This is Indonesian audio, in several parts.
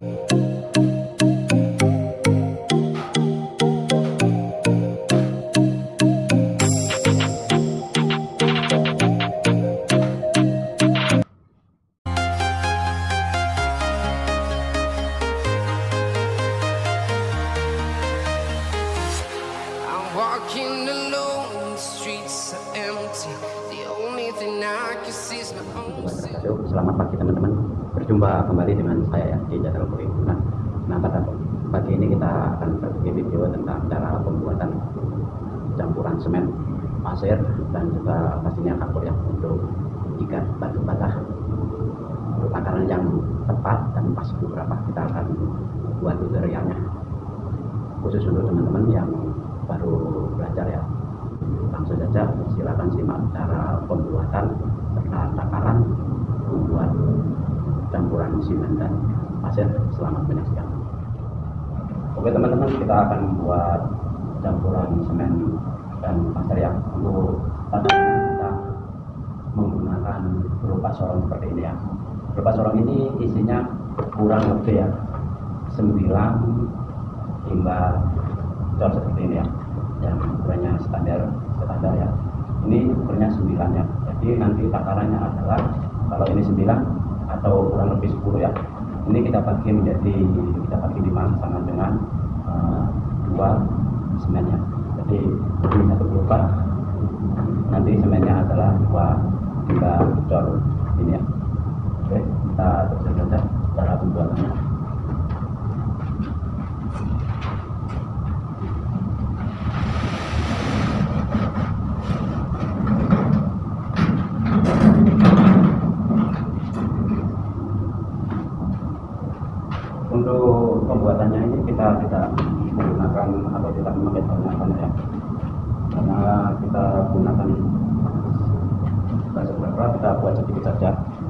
Walking alone, the streets are empty. The only thing I can see is my own. Selamat pagi teman-teman, berjumpa kembali dengan saya ya di channel Puri. Nah pada pagi ini kita akan berbagi video tentang cara pembuatan campuran semen, pasir, dan juga pastinya kapur ya untuk ikat batu bata. Untuk takaran yang tepat dan pas beberapa kita akan buat tutorialnya, khusus untuk teman-teman yang baru belajar ya. Langsung saja silakan simak cara pembuatan serta takaran membuat campuran semen dan pasir. Selamat menyaksikan. Oke teman-teman, kita akan membuat campuran semen dan pasir ya. Untuk takarannya kita menggunakan berupa sorong seperti ini ya. Berupa sorong ini isinya kurang lebih ya 9 hingga seperti ini ya, yang ukurannya standar ya. Ini ukurannya 9 ya. Jadi nanti takarannya adalah kalau ini 9 atau kurang lebih 10 ya. Ini kita bagi 5 sama dengan 2 semennya. Jadi ini satu gerobak, nanti semennya adalah 2 cor ini ya. Oke, kita terus saja cara pembuatannya. Untuk pembuatannya ini kita tidak menggunakan atau tidak memakai banyak ya, karena kita gunakan berapa kita buat sedikit saja.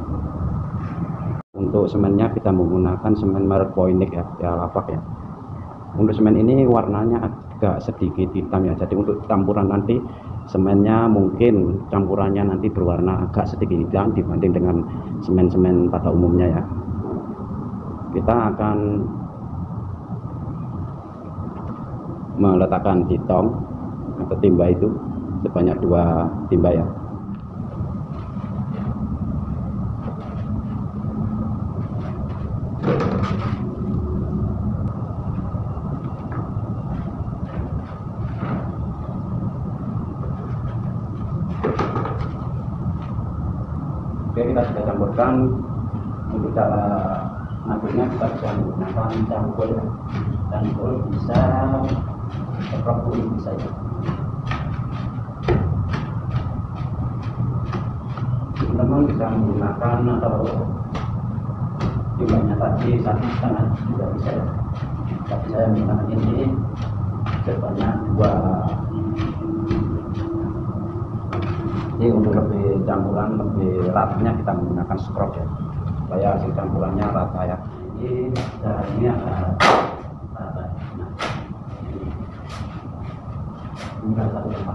Untuk semennya kita menggunakan semen merek Poinik ya, lapak ya. Untuk semen ini warnanya agak sedikit hitam ya, jadi untuk campuran nanti semennya mungkin campurannya nanti berwarna agak sedikit hitam dibanding dengan semen-semen pada umumnya ya. Kita akan meletakkan di tong atau timba itu sebanyak 2 timba ya. Oke, kita sudah campurkan. Untuk cara ngaduknya kita bisa menggunakan cangkul ya. Cangkul bisa, ceprok pun bisa ya. Teman-teman bisa menggunakan atau jumlahnya tadi 1,5 juga bisa ya. Tapi saya menggunakan ini sebanyak 2. Jadi untuk lebih campuran lebih ratanya kita menggunakan scrub ya, supaya hasil campurannya rata ya. Ini ini agak rata. Ini satu tempat.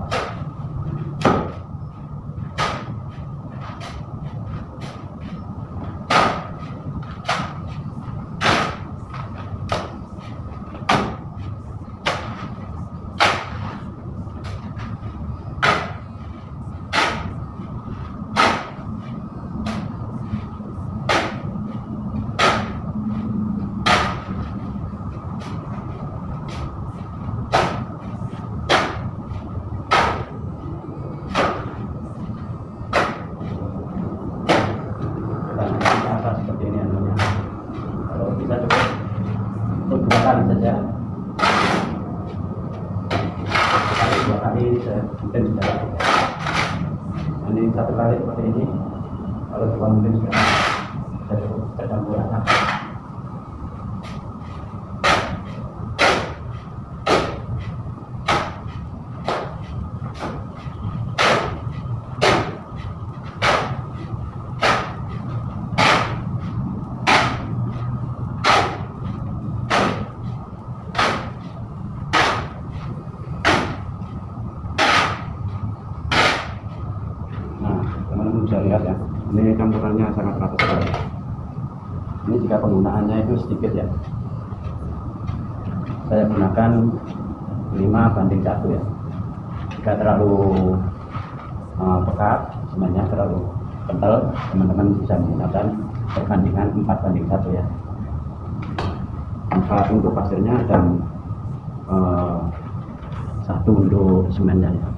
Seperti ini anunya. Kalau bisa cukup untuk 2 kali saja. 2 kali mungkin sudah cukup. Ini 1 kali seperti ini. Kalau 2 mungkin sudah cukup tercampur rata. Bisa lihat ya, ini campurannya sangat rata sekali. Ini jika penggunaannya itu sedikit ya. Saya gunakan 5:1 ya. Jika terlalu pekat, sebenarnya terlalu kental, teman-teman bisa menggunakan perbandingan 4:1 ya. 4 untuk pasirnya dan 1 untuk semennya ya.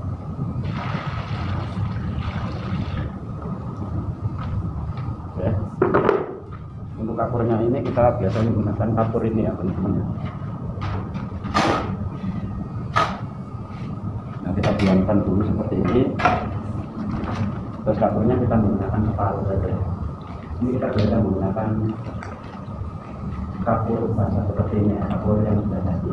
Oke. Untuk kapurnya ini kita biasanya menggunakan kapur ini ya teman-teman ya. Nah, kita diamkan dulu seperti ini. Terus kapurnya kita menggunakan separuh saja. Ini kita biasa menggunakan kapur basah seperti ini ya, kapur yang sudah jadi.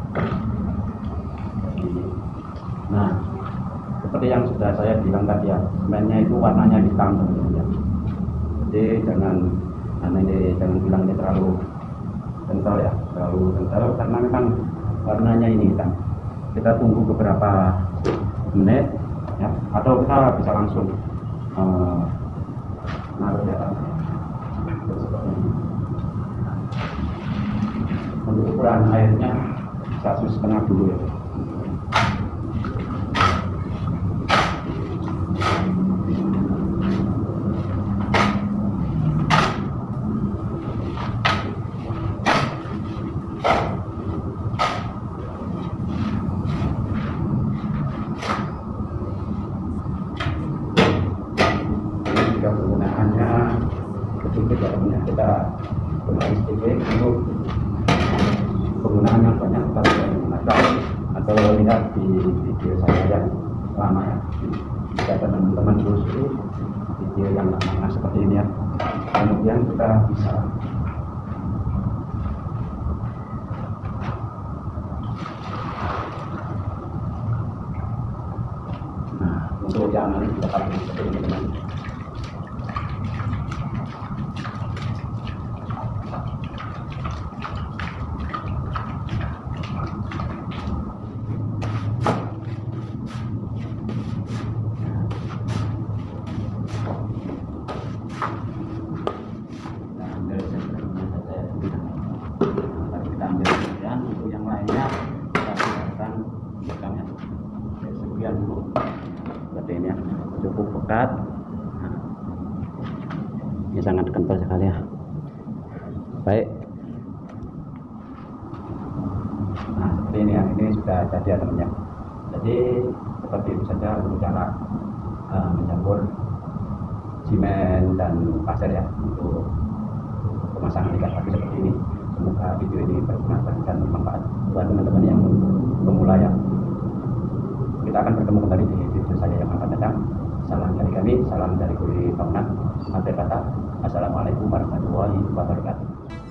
Nah, seperti yang sudah saya bilang tadi ya, semennya itu warnanya hitam teman-teman ya. Jadi jangan bilang ini terlalu kental ya, terlalu kental karena memang warnanya ini hitam. Kita tunggu beberapa menit ya, atau kita bisa langsung naruh di atas seperti ini. Untuk ukuran airnya 1,5 dulu ya. Penggunaannya sedikit ya teman-teman, kita gunakan sedikit. Untuk penggunaan yang banyak kita bisa menggunakan atau lihat di video saya yang lama ya. Jika teman-teman terus video yang lama seperti ini ya, kemudian kita bisa untuk yang ini kita pakai seperti ini teman. Untuk yang lainnya kita gunakan belakangnya sekian dulu seperti ini ya, cukup pekat. Nah, ini sangat kental sekali ya. Baik, nah seperti ini ya, ini sudah jadi ya teman-teman. Jadi seperti itu saja untuk cara mencampur simen dan pasir ya untuk pemasangan ikat kaki seperti ini. Semoga video ini berguna dan bermanfaat buat teman-teman yang pemula ya. Kita akan bertemu kembali di video saya yang akan datang. Salam dari kami, salam dari Kuli Bangunan. Sampai kata, assalamualaikum warahmatullahi wabarakatuh.